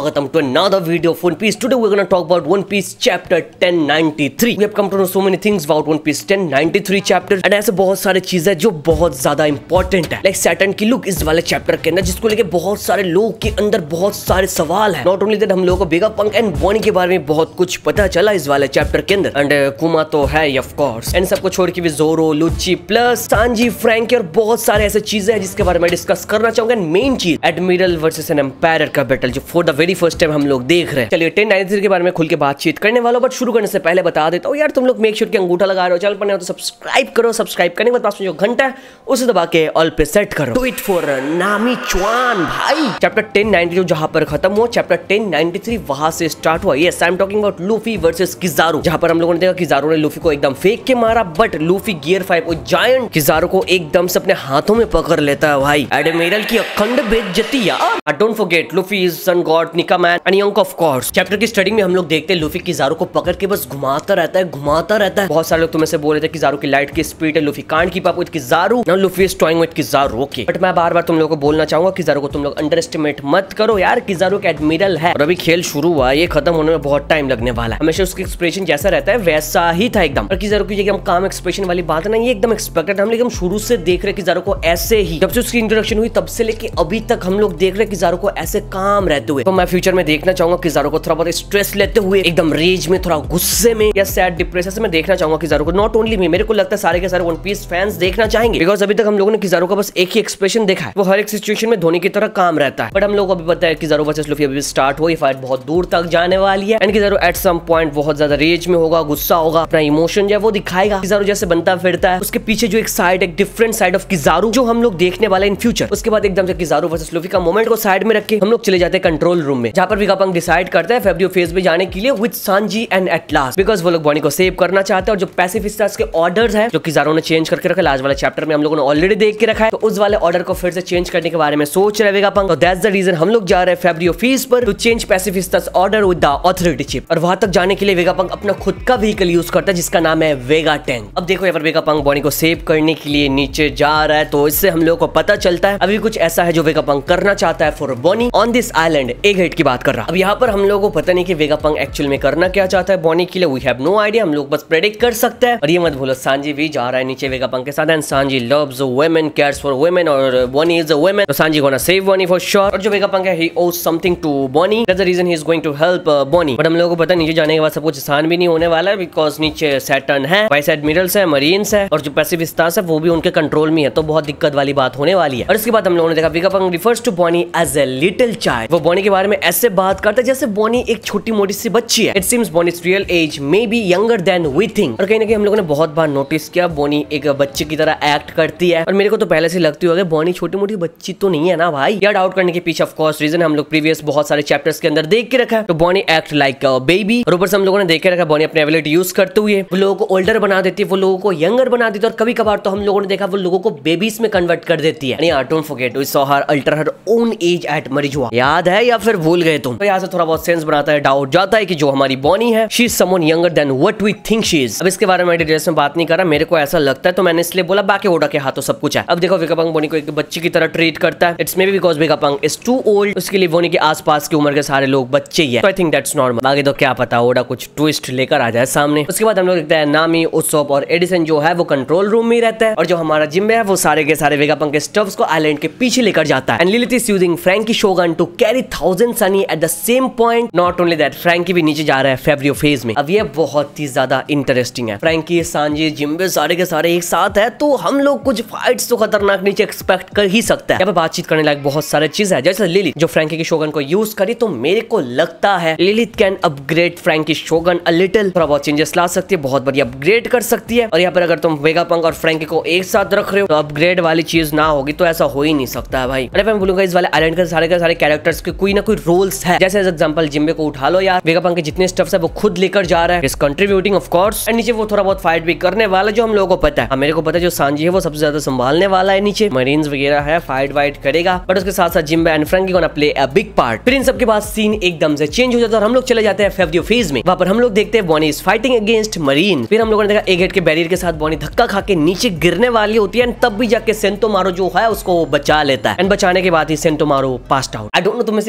Swagatam to another video of One Piece. Today we're gonna talk about One Piece chapter 1093. We have come to know so many things about One Piece 1093 chapter and ऐसे बहुत सारे चीजें जो बहुत ज्यादा important है, like Saturn की look इस वाले चैप्टर के अंदर, जिसको लेके बहुत सारे लोगों के अंदर बहुत सारे सवाल है। नॉट ओनली दैट, हम लोगों को वेगा पंक एंड बॉनी के बारे में बहुत कुछ पता चला इस वाले चैप्टर के अंदर। एंड कुमा तो है ऑफ कोर्स, एंड सबको छोड़ के भी जोरो, लुची प्लस सांजी, फ्रैंकी और बहुत सारे ऐसे चीजें हैं जिसके बारे में डिस्कस करना चाहूंगा। मेन चीज एडमिरल वर्सेस एन एम्पायर का बैटल जो for the very first time हम लोग देख रहे हैं। चलिए 1093 के बारे में खुल के बातचीत करने वाला, बट शुरू करने से पहले बता देता हूँ यार, तुम लोग मेक श्योर कि अंगूठा लगा रहे हो चैनल पर नहीं हो तो सब्सक्राइब करो। सब्सक्राइब करने के बाद पास में जो घंटा है उसे दबा के ऑल पे सेट करो। डू इट फॉर नामी चुआन भाई। चैप्टर 1092 जहां पर खत्म हुआ, चैप्टर 1093 वहां से स्टार्ट हुआ। Yes, I am talking about Luffy versus Kizaru, जहां पर हम लोगों ने देखा किजारू ने लूफी को एकदम फेंक के मारा, बट लूफी गियर 5 और जायंट किजारू को एकदम से अपने हाथों में पकड़ लेता है भाई। एडमिरल की अखंड बेइज्जती यार। Don't forget Luffy is sun god, Nika man and young of course. Chapter की स्टार्टिंग में हम लोग देखते हैं लूफी किजारू को पकड़ के बस घुमाता रहता है, घुमाता रहता है। बहुत सारे लोग तुम्हें से बोल रहे थे किजारू की लाइट की स्पीड है, Luffy can't keep up with Kizaru, now Luffy is toying with Kizaru. Okay, but मैं बार बार तुम लोगों को बोलना चाहूंगा किजारू को तुम लोग अंडर एस्टिमेट मत करो यार। किजारू का एडमिरल है और अभी खेल शुरू हुआ, ये खत्म होने में बहुत टाइम लगने वाला है। हमेशा उसका एक्सप्रेशन जैसा रहता है वैसा ही था एकदम। और किजारू की एकदम काम एक्सप्रेशन वाली बात है ना, ये एकदम एक्सपेक्टेड। हम एकदम शुरू से देख रहे किजारू को ऐसे ही, जब से उसकी इंट्रोडक्शन हुई तब से लेके अभी तक हम लोग देख रहे किजारू को ऐसे काम रहते हुए। तो मैं फ्यूचर में देखना चाहूंगा किजारू को थोड़ा बहुत स्ट्रेस लेते हुए, एकदम रेज में, थोड़ा गुस्से में या सैड डिप्रेशन से मैं देखना चाहूंगा किजारू को। नॉट ओनली मी, मेरे को लगता है सारे के सारे वन पीस फैंस देखना चाहेंगे, बिकॉज अभी तक हम लोगों ने किजारू का बस एक ही एक्सप्रेशन देखा है, वो हर एक सिचुएशन में धोनी की तरह काम रहता है। बट हम लोग को अभी पता है किजारू वर्सेस लूफी अभी स्टार्ट हुई, फाइट बहुत दूर तक जाने वाली है and Kizaru at some point बहुत ज्यादा रेज में होगा, गुस्सा होगा, अपना इमोशन जो है वो दिखाएगा। किजारू जैसे बनता फिरता है, उसके पीछे जो एक साइड, एक डिफरेंट साइड ऑफ किजारू जो हम लोग देखने वाले इन फ्यूचर। उसके बाद एकदम से किजारू वर्सेस लूफी का मोमेंट को साइड में रख के हम लोग चले जाते हैं कंट्रोल रूम में, जहां पर वेगापंक डिसाइड करता है फेब्रियो फेज में जाने के लिए with Sanji and Atlas, because वो लोग बॉनी को सेव करना चाहते हैं। और जो पैसिफिस्टास के ऑर्डर्स है जो किजारू ने चेंज करके रखा लास्ट वाले चैप्टर में, हम लोगों ने ऑलरेडी देख के रखा है, तो उस वाले ऑर्डर को फिर से चेंज करने के बारे में सोच रहे वेगापंक। तो दैट्स द रीजन हम लोग जा रहे हैं फेब्रियो फेज पर to change pacifistas order with the authority chip. और वहां तक जाने के लिए वेगापंक अपना खुद का व्हीकल यूज करता है जिसका नाम है वेगा टैंक। अब देखो यहाँ पर वेगापंक बॉनी को सेव करने के लिए नीचे जा रहा है, तो इससे हम लोग को पता चलता है अभी कुछ ऐसा है जो वेगापंक करना चाहता है for Bonney on this island. एक हेड की बात कर रहा। अब यहाँ पर हम लोगों को पता नहीं कि वेगापंक एक्चुअल में करना क्या चाहता है बॉनी के लिए, वी हैव नो आइडिया, हम लोग बस प्रेडिक्ट कर सकते हैं। और ये मत भूलो सांजी भी जा रहा है नीचे वेगापंक के साथ, and Sanji loves women, cares for women, और बॉनी इज अ वुमेन, तो Sanji gonna save Bonney for sure. और जो वेगापंक है he owes something to Bonney, that's the reason he is going to help Bonney. But हम लोगों को पता नीचे जाने के बाद सब कुछ आसान भी नहीं होने वाला है, बिकॉज नीचे सैटर्न है, वाइस एडमिरल्स है, मरीन्स है, और जो पैसिफिस्टास है वो भी उनके कंट्रोल में है, तो बहुत दिक्कत वाली बात होने वाली है। और इसके बाद हम लोगों ने देखा Vegapunk refers to Bonney as a little child. वो बॉनी के बारे में ऐसे बात करता है जैसे बॉनी एक छोटी मोटी सी बच्ची है। It seems Bonney's real age may be younger than we think. और कहीं ना कहीं हम लोगों ने बहुत बार नोटिस किया बॉनी एक बच्चे की तरह एक्ट करती है, और मेरे को तो पहले से लगती होगी बॉनी छोटी मोटी बच्ची तो नहीं है ना भाई। या डाउट करने के पीछे ऑफ कोर्स रीजन हम लोग प्रीवियस बहुत सारे चैप्टर्स के अंदर देख के रखा है, तो Bonney act like a baby. और ऊपर से हम लोगों ने देख के रखा बॉनी अपने एबिलिटी यूज करते हुए वो लोगों को ओल्डर बना देती है, वो लोगों को यंगर बना देती है, और कभी कभार तो हम लोगों ने देखा वो लोगों को बेबीज में कन्वर्ट कर देती है। Don't forget we saw her alter her own age at Marijoa, याद है या फिर भूल गए तुम? तो यहाँ से थोड़ा बहुत सेंस बनाता है, डाउट जाता है कि जो हमारी बॉनी है she is someone younger than what we think she is. अब इसके बारे में डिटेल्स में बात नहीं कर रहा, मेरे को ऐसा लगता है तो मैंने इसलिए बोला, बाकी ओडा के हाथों सब कुछ है। अब देखो वेगापंक बॉनी को एक बच्ची की तरह ट्रीट करता है, it's may be because Vegapunk is too old, उसके लिए बॉनी के आसपास की उम्र के सारे लोग बच्चे ही है, तो आई थिंक दैट्स नॉर्मल। आगे तो क्या पता ओडा कुछ ट्विस्ट लेकर आ जाए सामने। उसके बाद हम लोग देखते हैं नामी, उsopp और एडिसन जो है वो कंट्रोल रूम में रहता है, और जो हमारा जिम्बे है वो सारे के सारे वेगापंक के स्टफ्स को आइलैंड के पीछे लेकर जाता है। And Lilith is using Franky shogun to carry 1000 Sunny at the same point. Not only that, Franky भी नीचे जा रहा है फेब्रियो फेज में। अब ये बहुत ही ज्यादा इंटरेस्टिंग है, फ्रैंकी, सांजी, जिम्बे सारे के सारे एक साथ है, तो हम लोग कुछ फाइट्स तो खतरनाक नीचे एक्सपेक्ट कर ही सकते हैं। यहाँ पे बातचीत करने लायक बहुत सारे चीज है, जैसे लिलिथ जो फ्रैंकी की शोगन को यूज करी, तो मेरे को लगता है Lilith can upgrade Franky shogun a little, थोड़ा बहुत चेंजेस ला सकती है, बहुत बढ़िया अपग्रेड कर सकती है। और यहाँ पर अगर तुम वेगापंक और फ्रैंकी को एक साथ रख रहे हो तो अपग्रेड वाली चीज ना होगी, तो ऐसा हो ही नहीं सकता है भाई। अरे मैं बोलूंगा इस वाले आइलैंड के सारे कैरेक्टर्स के कोई ना कोई रोल्स है, जैसे एग्जांपल जिम्बे को उठा लो यार, वेगापंक के जितने स्टफ्स है वो खुद लेकर जा रहा है, is contributing of course, and नीचे वो थोड़ा बहुत फाइट भी करने वाला जो हम लोगों को पता है। मेरे को पता है जो सांजी है वो सबसे ज्यादा संभालने वाला है, नीचे मरीन्स वगैरह है, फाइट वाइट करेगा, बट उसके साथ साथ Jinbe and Franky gonna play a big part. फिर इन सब के बाद सीन एकदम से चेंज हो जाता है और हम लोग चले जाते हैं फेब्रियो फेज में। वहां पर हम लोग देखते हैं Bonnie is fighting against marine. फिर हम लोगों ने देखा एक हेड के बैरियर के साथ बॉनी धक्का खा के नीचे गिरने वाली होती है, तब भी जाके सेंटोमारो जो है उसको बचा लेता है, एंड बचाने के बाद ही Sentomaru passed out. I don't know तुम में से कितने लोग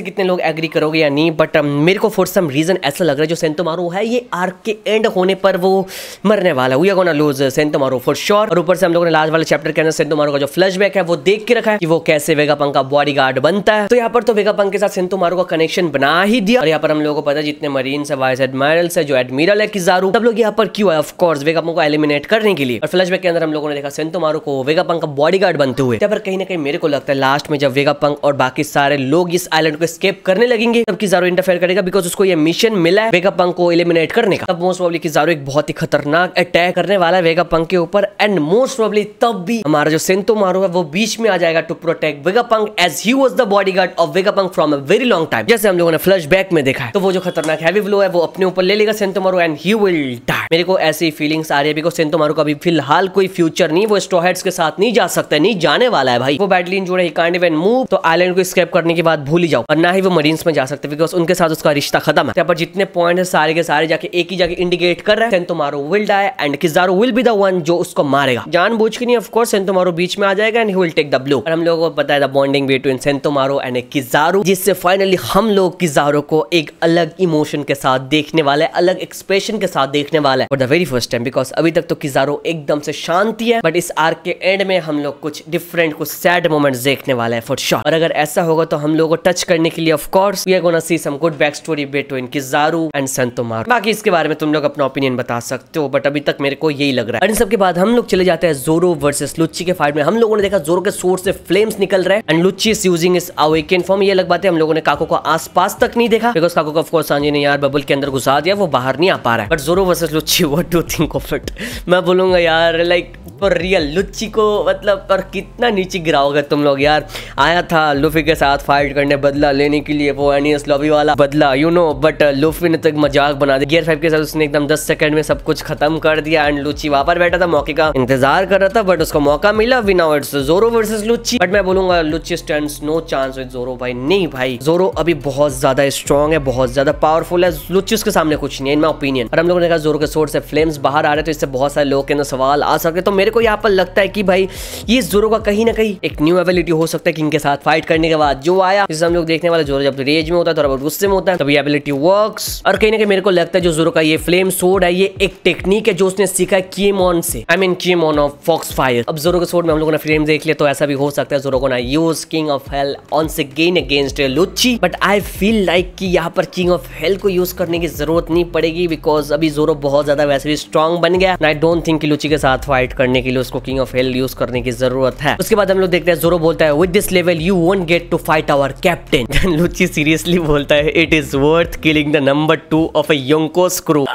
एग्री करोगे या नहीं, बट मेरे को फॉर सम रीजन ऐसा लग रहा है जो सेंतोमारू है ये आर्क के एंड होने पर वो मरने वाला है। We are gonna lose Sentomaru for sure. और ऊपर से हम लोगों ने लास्ट वाले चैप्टर के अंदर सेंतोमारू का जो फ्लैशबैक है वो देख के रखा है कि वो कैसे वेगापंक का बॉडीगार्ड बनता है। तो यहाँ पर तो वेगापंक के साथ सेंतोमारू का कनेक्शन बना ही दिया। और यहाँ पर हम लोगों को पता है जितने मरीन्स है, वाइस एडमिरल्स है, जो एडमिरल है किजारू, सब लोग यहाँ पर क्यों है? ऑफ कोर्स वेगापंक को एलिमिनेट करने के लिए। और फ्लैशबैक के अंदर हम लोगों ने देखा सेंतोमारू को वेगापंक का बॉडीगार्ड बनते हुए। यहाँ पर कहीं ना कहीं मेरे को लगता है लास्ट में जब वेगापंक और बाकी सारे लोग इस आइलैंड को एस्केप करने लगेंगे तब किजारू इंटरफेयर करेगा, बिकॉज उसको ये मिशन मिला है वेगापंक को एलिमिनेट करने का। तब मोस्ट प्रोबब्ली किजारू एक बहुत ही खतरनाक अटैक करने वाला है वेगापंक के ऊपर, एंड मोस्ट प्रोबब्ली तब भी हमारा जो सेंतोमारू है वो बीच में आ जाएगा to protect Vegapunk, as he was the bodyguard of Vegapunk from a very long time. जैसे हम लोगों ने फ्लैशबैक में देखा है, तो वो जो खतरनाक हैवी ब्लो है वो अपने ऊपर ले लेगा Sentomaru and he will die. मेरे को ऐसी फीलिंग्स आ रही है बिकॉज सेंतोमारू का अभी फिलहाल कोई फ्यूचर नहीं, वो स्ट्रॉ हेड्स के साथ नहीं जा सकता, नहीं जाने वाला है भाई। वो बैडली इंजर्ड है, ही कांट इवन मूव, तो आइलैंड को एस्केप करने के बाद भूल ही जाओ। और ना ही वो मरीन्स में जा सकते बिकॉज उनके साथ उसका रिश्ता खत्म है। यहाँ पर जितने पॉइंट है सारे के सारे जाके एक ही जगह इंडिकेट कर रहे हैं Sentomaru will die and Kizaru will be the one जो उसको मारेगा। जानबूझ के नहीं, ऑफ कोर्स सेंतोमारू बीच में आ जाएगा and he will take the blow. और हम लोगों को पता है the bonding between Sentomaru and Kizaru, जिससे फाइनली हम लोग किजारू को एक अलग इमोशन के साथ देखने वाले, अलग एक्सप्रेशन के साथ देखने वाला है for the very first time. Because अभी तक तो किजारू एकदम से शांति है, बट इस आर्क के एंड में हम लोग कुछ डिफरेंट, कुछ सैड मोमेंट्स देखने वाले हैं फॉर श्योर। और अगर ऐसा होगा तो हम लोग को टच करने के लिए of course we are gonna see some good back story between Kizaru and Sentomaru. बाकी इसके बारे में तुम लोग अपना ओपिनियन बता सकते हो, बट अभी तक मेरे को यही लग रहा है। और इन सब के बाद हम लोग चले जाते हैं जोरो वर्सेस लुच्ची के फाइट में। हम लोगों ने देखा जोरो के सोर्स से फ्लेम्स निकल रहे हैं एंड लुच्ची इज यूजिंग इस अवेकन फॉर्म। ये अलग बात है हम लोगों ने काको को आसपास तक नहीं देखा बिकॉज काको को ऑफ कोर्स सांजी ने यार बबल के अंदर घुसा दिया, वो बाहर नहीं आ पा रहा है। But Zoro versus Lucci, what do you think of it? मैं बोलूंगा यार लाइक पर रियल लुच्ची को मतलब पर कितना नीचे गिराओगे तुम लोग यार। आया था लूफी के साथ फाइट करने, बदला लेने के लिए, वो एनियस लॉबी वाला बदला यू नो, बट लूफी ने तो एक मजाक बना दिया। गियर 5 के साथ उसने एकदम 10 सेकंड में सब कुछ खत्म कर दिया एंड लुच्ची वहां पर बैठा था, मौके का इंतजार कर रहा था, बट उसको मौका मिला। We now it's Zoro versus Lucci. But मैं बोलूंगा Lucci stands no chance with Zoro भाई। नहीं भाई, जोरो अभी बहुत ज्यादा स्ट्रॉन्ग है, बहुत ज्यादा पावरफुल है, लुच्ची उसके सामने कुछ नहीं है इन माय ओपिनियन। और हम लोगों ने कहा जोरो के सोर्स से फ्लेम्स बाहर आ रहे, तो इससे बहुत सारे लोग के अंदर सवाल आ सकते। तो मेरे को यहाँ पर लगता है कि भाई ये जोरो का कहीं ना कहीं एक न्यू एबिलिटी हो सकता है किंग के साथ फाइट करने के बाद जो आया, जिससे हम लोग देखने वाले जोरो जब रेज में होता है, थोड़ा बहुत गुस्से में होता है, तभी एबिलिटी वर्क्स। और कहीं ना कहीं मेरे को लगता है जो जोरो का ये फ्लेम सोर्ड है ये एक टेक्निक है जो उसने सीखा है किएमॉन से, I mean Kin'emon of fox fire. अब जोरो के सोर्ड में हम लोगों ने फ्लेम देख लिया, तो ऐसा भी हो सकता है जोरो को ना use king of hell once again against Lucci. But I feel like कि यहाँ पर किंग ऑफ हेल को यूज करने की जरूरत नहीं पड़ेगी बिकॉज अभी जोरो बहुत ज्यादा वैसे भी स्ट्रॉन्ग बन गया। आई डोंट थिंक कि लुच्ची के साथ फाइट करने के लिए उसको किंग ऑफ हेल यूज करने की जरूरत है। उसके बाद हम लोग देखते हैं जोरो बोलता है with this level you won't get to fight our captain. Lucci seriously बोलता है it is worth killing the number 2 of a Yonko's crew.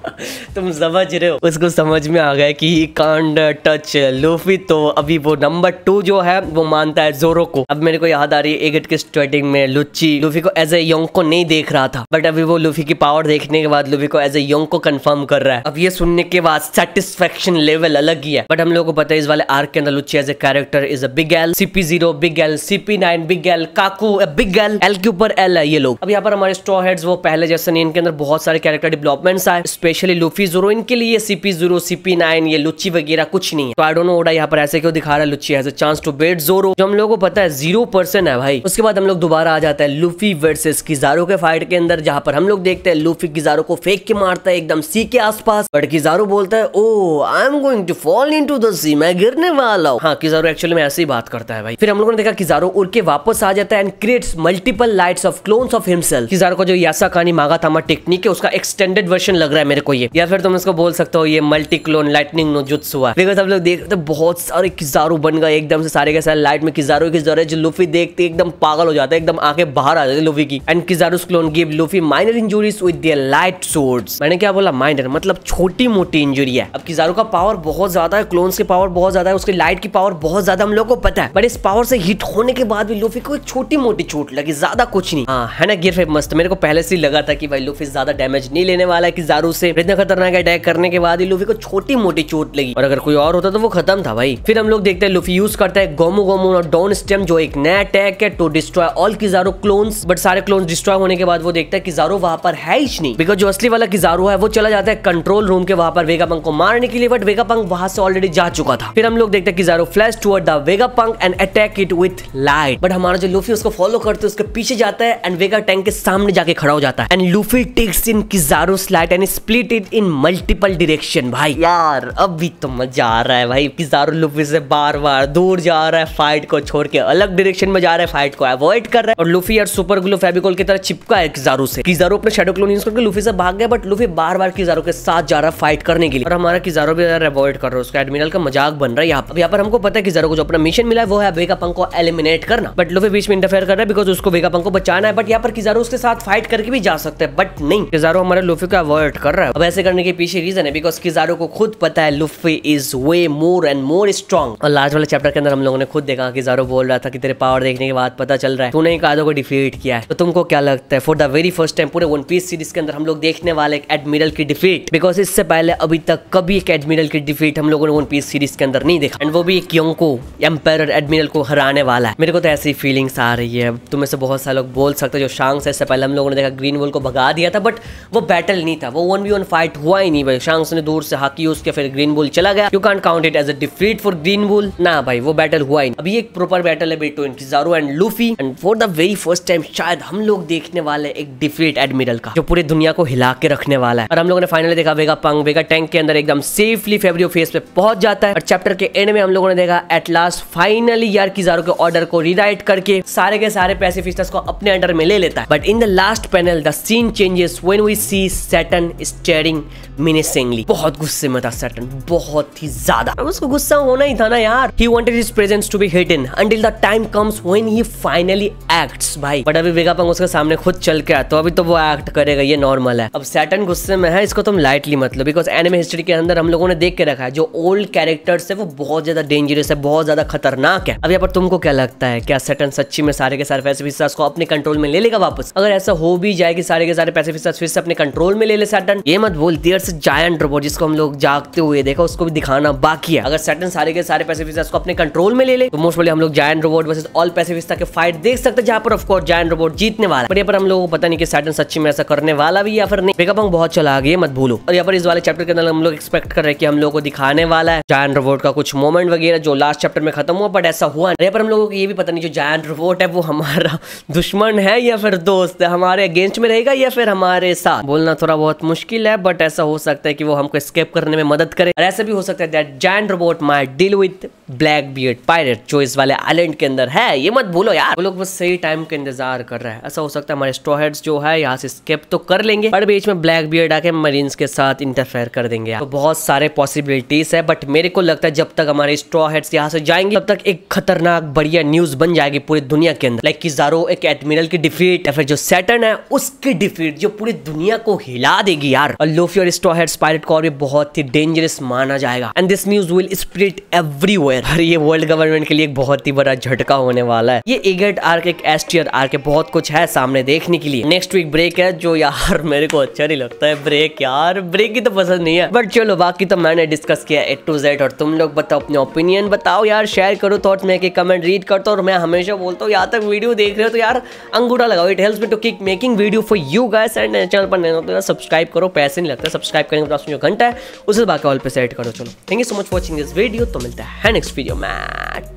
तुम समझ रहे हो, उसको समझ में आ गया कि ही कांट टच लूफी, तो अभी वो नंबर 2 जो है वो मानता है जोरो को। अब मेरे को याद आ रही है एगेट के स्टार्टिंग में लुच्ची लूफी को एज ए योंको नहीं देख रहा था, बट अभी वो लूफी की पावर देखने के बाद लूफी को एज ए योंको कंफर्म कर रहा है। अब ये सुनने के बाद सेटिस्फेक्शन लेवल अलग ही है। बट हम लोग को पता है इस वाले आर्क के अंदर Lucci as a character is a big L, CP0 big L, CP9 big L, Kaku big L, L के ऊपर एल है ये लोग। अब यहाँ पर हमारे स्ट्रॉ हेड्स वो पहले जैसे नहीं, इनके अंदर बहुत सारे कैरेक्टर डेवलपमेंट्स आए, स्पेशली लूफी जोरो। इनके लिए CP0 CP9 ये लुच्ची वगैरह कुछ नहीं है। तो आई डोंट नो ओडा यहाँ पर ऐसे क्यों दिखा रहा है Lucci has a chance to beat Zoro, जो हम लोगों को पता है 0% है भाई। उसके बाद हम लोग दोबारा आ जाता है लूफी वर्सेस किजारू के फाइट के अंदर, जहां पर हम लोग देखते हैं लूफी किजारू को फेंक के मारता है एकदम सी के आसपास, बट किजारू बोलता है oh I am going to fall into the sea, मैं गिरने वाला हूं। हाँ, किजारू एक्चुअली में ऐसे ही बात करता है भाई। फिर हम लोगों ने देखा किजारू उड़ के वापस आ जाता है and creates multiple lights of clones of himself. Kizaru को जो यासाकानी मागातामा टेक्निक है उसका एक्सटेंडेड वर्जन लग रहा है मेरे को ये, या फिर तुम इसको बोल सकते हो ये multi clone lightning no jutsu हुआ। बिकॉज़ हम लोग देख रहे थे बहुत सारे किजारू बन गए एकदम से, सारे के सारे लाइट में किजारू जो लूफी देखते एकदम पागल हो जाता है, एकदम आंखें बाहर आ जाती है लूफी की। And Kizaru's clone give Luffy minor injuries with their light swords. मैंने क्या बोला, माइनर मतलब छोटी मोटी इंजरी है। अब किजारू का पावर बहुत ज्यादा है, क्लोन्स की पावर बहुत ज्यादा है, उसकी लाइट की पावर बहुत ज्यादा हम लोग को पता है, बट इस पावर से हिट होने के बाद भी लूफी को एक छोटी मोटी चोट लगी, ज्यादा कुछ नहीं। हाँ है ना, गियर 5 मस्त। मेरे को पहले से ही लगा था कि भाई लूफी ज्यादा डैमेज नहीं लेने वाला है किजारू से, इतना खतरनाक अटैक करने के बाद ही लूफी को छोटी मोटी चोट लगी, और अगर कोई और होता तो वो खत्म था भाई। फिर हम लोग देखते हैं लूफी यूज करता है गोमू गोमू और डॉन स्टेम, जो एक नया अटैक है to destroy all Kizaru clones. But सारे क्लोन्स डिस्ट्रॉय होने के बाद वो देखता है किजारो वहां पर है ही नहीं, बिकॉज जो असली वाला किजारो है वो चला जाता है कंट्रोल रूम के वहां पर वेगापंक को मारने के लिए, बट वेगापंक वहां से ऑलरेडी जा चुका था। फिर हम लोग देखते हैं Kizaru flash toward the Vegapunk and attack it with light, but हमारा जो लूफी उसको फॉलो करते उसके पीछे जाता है एंड वेगा टैंक के सामने जाके खड़ा हो जाता है and Luffy takes in Kizaru's light and split it in multiple direction. भाई यार अब भी तो मजा आ रहा है भाई, किजारो लूफी से बार बार दूर जा रहा है, फाइट को छोड़ के अलग डायरेक्शन में जा रहा है, फाइट को अवॉइड कर रहा है, और लूफी यार सुपर ग्लू फेविकोल की तरह चिपका है किजारो से। किजारो अपने शैडो क्लोन यूज करके लूफी से भाग गया, बट लूफी बार बार किजारो के साथ जा रहा है फाइट करने के लिए, और हमारा किजारो भी यार अवॉइड कर रहा है, उसका एडमिरल का मजाक बन रहा है यहाँ पर हमको पता है किजारो को जो अपना मिशन मिला है वो है वेगापंक को एलिमिनेट करना, बट लूफी बीच में इंटरफेयर कर रहा है बिकॉज उसको वेगापंक को बचाना है। बट यहाँ पर किजारो उसके साथ फाइट करके भी जा सकते हैं, बट नहीं, किजारो हमारे लूफी को अवॉइड कर रहा है। अब ऐसे करने के पीछे रीजन है बिकॉज किजारो को खुद पता है Luffy is way more and more strong, और लास्ट वाले चैप्टर के अंदर हम लोगों ने खुद देखा किजारो बोल रहा था कि तेरे पावर देखने के बाद पता चल रहा है तूने कादो को डिफीट किया है, तो तुमको क्या लगता है for the very first time पूरे वन पीस सीरीज के अंदर हम लोग देखने वाले एक एडमिरल की डिफीट, बिकॉज इससे पहले अभी तक कभी एक एडमिरल की डिफीट हम लोगों ने वन पीस सीरीज के अंदर नहीं देखा, एंड वो भी एक योंको एम्पायर एडमिरल को हराने वाला है। मेरे को तो ऐसी फीलिंग्स आ रही है। तुम्हें से बहुत सारे लोग बोल सकते हैं जो शांक्स है, इससे पहले हम लोगों ने देखा ग्रीन वॉल को भगा दिया था, बट वो बैटल नहीं था, वो 1v1 फाइट हुआ ही नहीं भाई। शांक्स ने दूर से हाकी यूज किया, फिर ग्रीन वॉल चला गया, you can't count it as a defeat for green wall ना भाई, वो बैटल हुआ ही नहीं। अभी एक प्रॉपर बैटल है between Kizaru and Luffy, and for the very first time शायद हम लोग देखने वाले एक डिफीट एडमिरल का जो पूरी दुनिया को हिला के रखने वाला है। और हम लोगों ने फाइनली देखा वेगापंक वेगा टैंक के अंदर एकदम सेफली फेब्रियो फेस पे पहुंच जाता है, और चैप्टर के एंड में हम लोगों ने देखा एट लास्ट फाइनली यार किजारो के ऑर्डर को रीराइट करके सारे के सारे पैसिफिस्टर्स को अपने अंडर में ले लेता है। But in the last panel the scene changes when we see Saturn staring menacingly. बहुत गुस्से में था सैटर्न, बहुत ही ज्यादा। उसको गुस्सा होना ही था ना यार। He wanted his presence to be hidden until the time comes when he finally acts भाई। बट अभी वेगापंक उसके सामने खुद चल के आता, तो अभी तो वो एक्ट करेगा, ये नॉर्मल है। अब सैटर्न गुस्से में है, इसको तुम लाइटली मत लो, बिकॉज एनिमे हिस्ट्री के अंदर हम लोगों ने देख के रखा है जो ओल्ड कैरेक्टर्स है वो बहुत ज्यादा डेंजरस है, बहुत ज्यादा खतरनाक है। अब यहाँ पर तुमको क्या लगता है, क्या सैटर्न सच्ची में सारे के सारे पैसिफिस्टर्स को अपने कंट्रोल में ले लेगा वापस? अगर ऐसा हो भी जाए कि सारे के सारे पैसिफिस्टर्स फिर से अपने कंट्रोल में ले ले सैटर्न, ये मत बोल देयर से जायंट रोबोट जिसको हम लोग जागते हुए देखा उसको भी दिखाना बाकी है। अगर सैटर्न सारे के सारे पैसिफिस्टर्स को अपने कंट्रोल में ले ले तो मोस्ट प्रोबेबली हम लोग giant robot versus all Pacifista के फाइट देख सकते हैं, जहां पर ऑफ कोर्स जायंट रोबोट जीतने वाला है। पर यहाँ पर हम लोगों को पता नहीं कि सैटर्न सच्ची में ऐसा करने वाला भी या फिर नहीं। वेगापंक बहुत चला गया मत भूलो। और यहाँ पर इस वाले चैप्टर के अंदर हम लोग एक्सपेक्ट कर रहे हैं कि हम लोगों को दिखाने वाला है जायंट रोबोट का कुछ मोमेंट वगैरह जो लास्ट चैप्टर में खत्म हुआ, बट ऐसा हुआ। यहाँ पर हम लोगों को ये भी पता नहीं जो जायंट रोबोट है वो हमारा दुश्मन है या फिर दोस्त है, हमारे अगेंस्ट में रहेगा या फिर हमारे साथ। बोलना थोड़ा बहुत मुश्किल है, बट ऐसा हो सकता है कि वो हमको एस्केप करने में मदद करे, और ऐसा भी हो सकता है that giant robot might deal with Blackbeard pirate जो इस वाले आइलैंड के अंदर है। ये मत भूलो यार, वो लोग बस सही टाइम का इंतजार कर रहा है। ऐसा हो सकता है हमारे स्ट्रॉ हेड्स जो है यहाँ से एस्केप तो कर लेंगे, पर बीच में ब्लैक बियर्ड आके मरीन्स के साथ इंटरफेयर कर देंगे। तो बहुत सारे पॉसिबिलिटीज है, बट मेरे को लगता है जब तक हमारे स्ट्रॉ हेड्स यहाँ से जाएंगे तब तक एक खतरनाक बढ़िया न्यूज बन जाएगी पूरी दुनिया के अंदर, लाइक किजारो एक एडमिरल की डिफीट या फिर जो सैटर्न है उसकी डिफीट जो पूरी दुनिया को हिला देगी यार। और लूफी और स्ट्रॉ हेड्स पायरेट कोर भी बहुत ही डेंजरस माना जाएगा, and this news will spread everywhere. और ये वर्ल्ड गवर्नमेंट के लिए एक बहुत ही बड़ा झटका होने वाला है। ये एगेट आर्क एक एस टियर आर्क है, बहुत कुछ है सामने देखने के लिए। नेक्स्ट वीक ब्रेक है जो यार मेरे को अच्छा नहीं लगता है ब्रेक, यार ब्रेक की तो पसंद नहीं है, बट चलो बाकी तो मैंने डिस्कस किया A to Z। और तुम लोग बताओ अपने ओपिनियन बताओ यार, शेयर करो थॉट्स में, कमेंट रीड करता हूँ। और मैं हमेशा बोलता हूँ यहाँ तक वीडियो देख रहे हो तो यार अंगूठा लगाओ, it helps me to keep making video for you guys. And channel पर नए हो तो यार सब्सक्राइब करो, पैसे नहीं लगता सब्सक्राइब करने के बाद जो घंटा है उसे बाकी ऑल पे सेट करो। चलो thank you so much for watching this video, तो मिलता है नेक्स्ट वीडियो में।